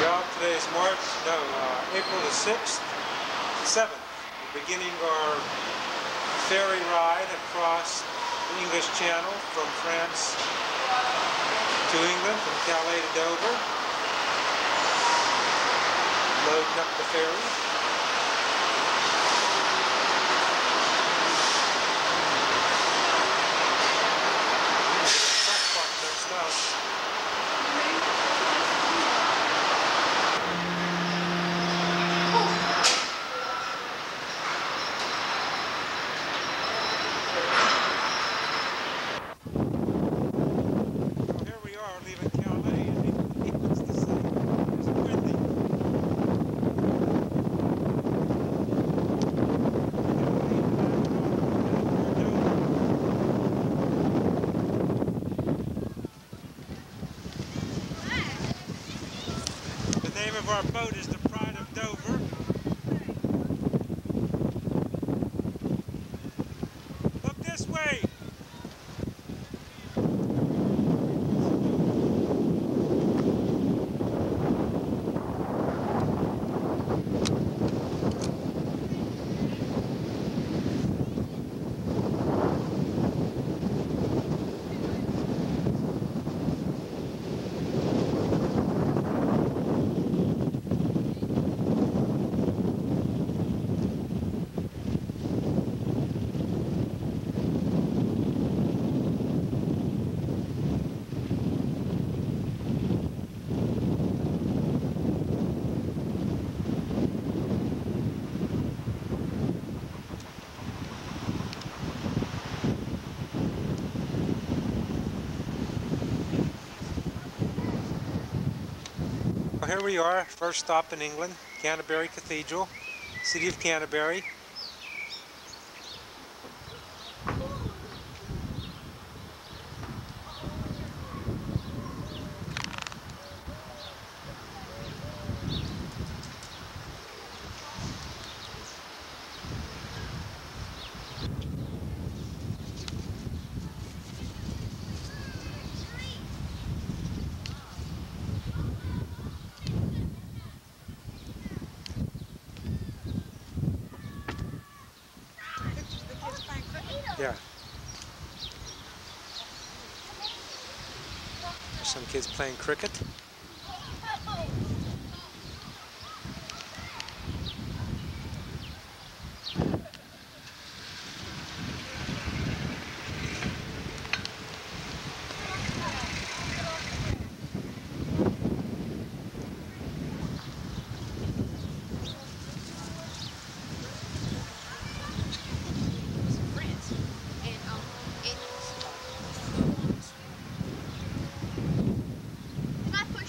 Well, today is April the 6th, 7th. We're beginning our ferry ride across the English Channel from France to England, from Calais to Dover. Loading up the ferry. The name of our boat is the Pride of Dover. Look this way! Well, here we are, first stop in England, Canterbury Cathedral, City of Canterbury. Yeah. There's some kids playing cricket. Can I put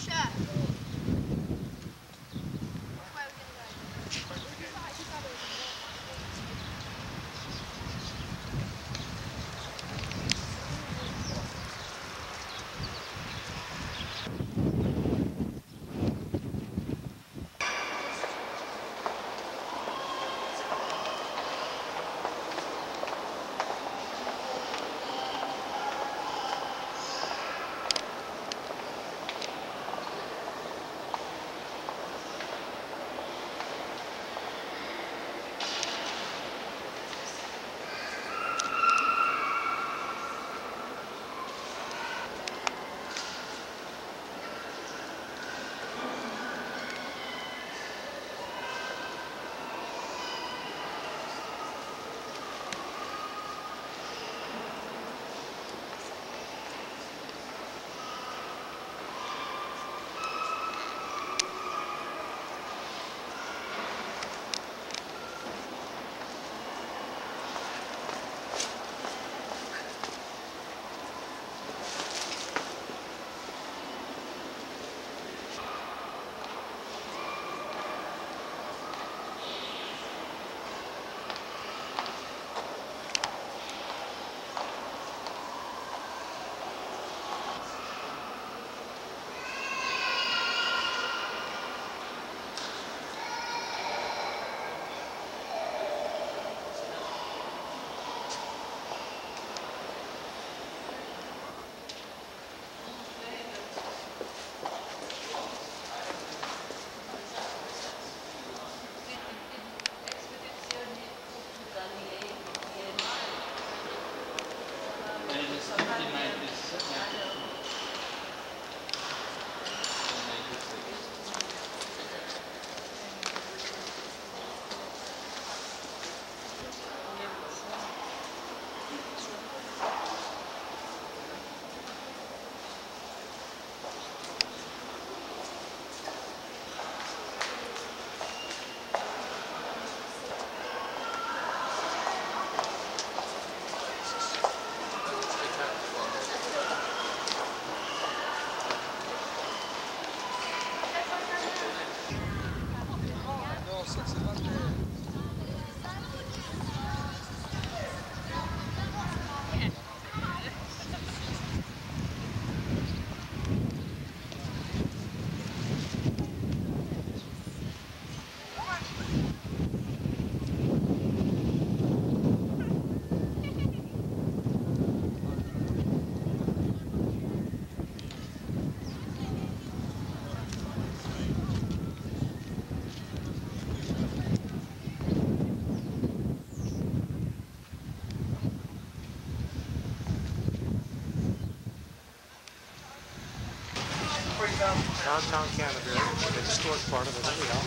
Downtown Canterbury, the historic part of it, anyhow.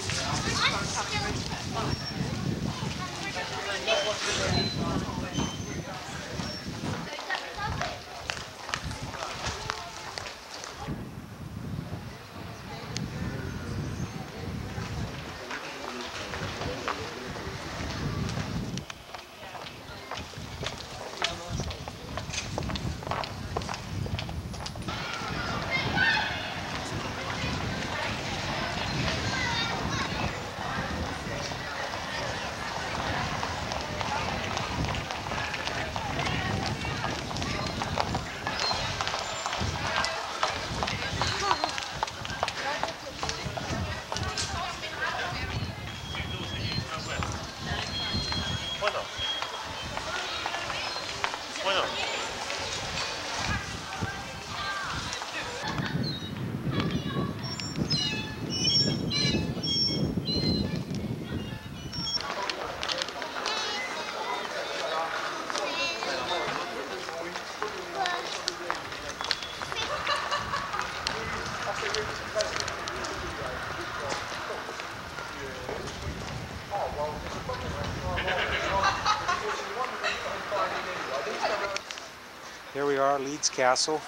Here we are, Leeds Castle,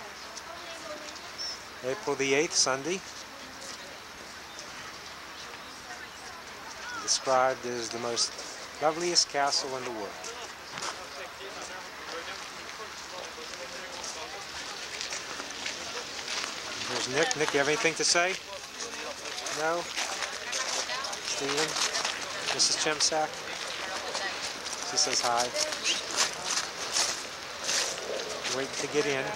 April the 8th, Sunday. Described as the most loveliest castle in the world. Here's Nick. Nick, you have anything to say? No? Stephen? Mrs. Chimsack? She says hi. Waiting to get in.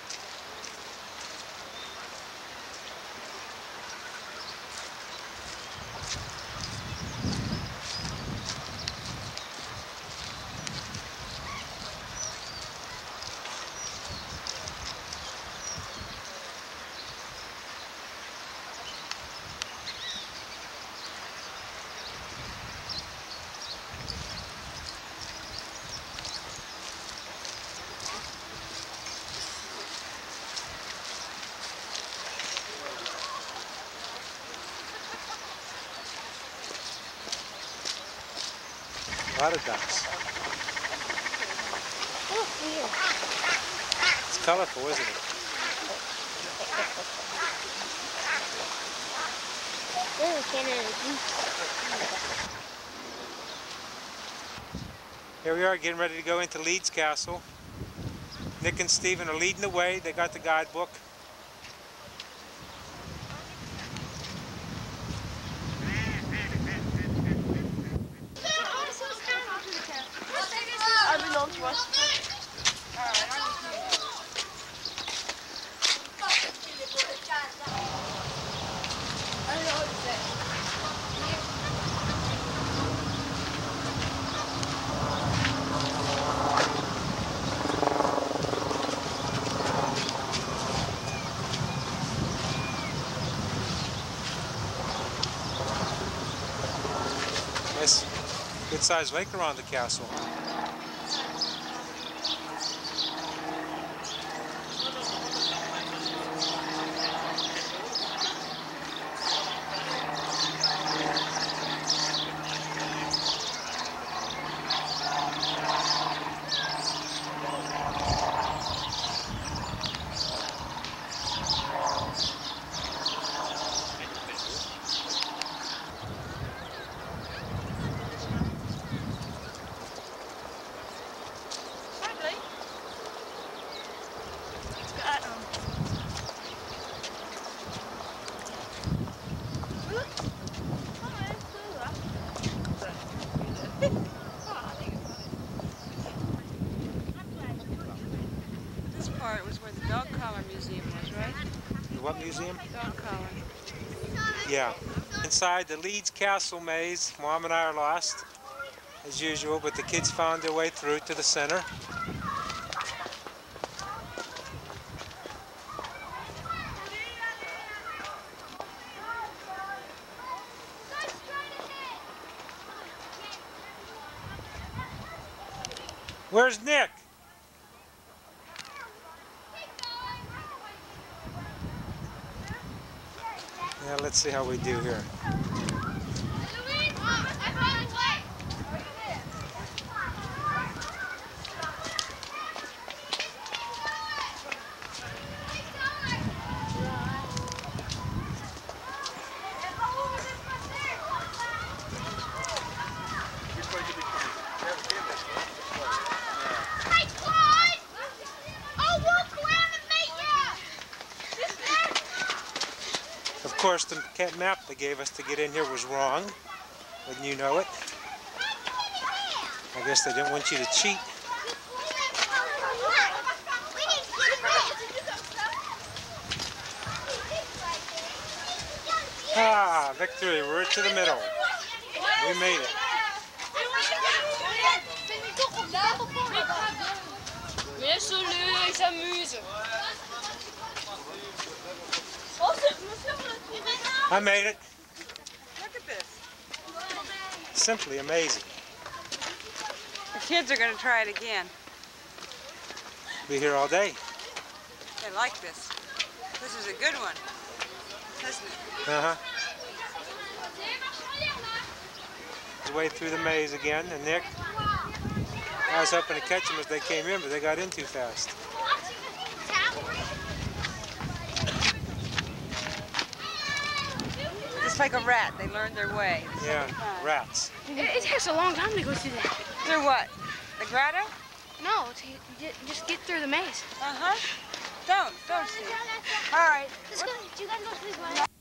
A lot of ducks. Oh, weird. It's colorful, isn't it? Here we are getting ready to go into Leeds Castle. Nick and Stephen are leading the way. They got the guidebook. Nice good-sized lake around the castle. Yeah. Inside the Leeds Castle maze, Mom and I are lost, as usual, but the kids found their way through to the center. Where's Nick? Yeah, let's see how we do here. Of course, the map they gave us to get in here was wrong. Wouldn't you know it? I guess they didn't want you to cheat. Ah, victory. We're to the middle. We made it. Laisse-le, il s'amuse. I made it. Look at this. Simply amazing. The kids are going to try it again. Be here all day. They like this. This is a good one, isn't it? Uh-huh. The way through the maze again, and Nick. I was hoping to catch them as they came in, but they got in too fast. Just like a rat, they learned their way. Yeah, rats. It takes a long time to go through that. Through what? The grotto? No, just get through the maze. Uh-huh. Don't see. All right. Let's go. Do you guys go through the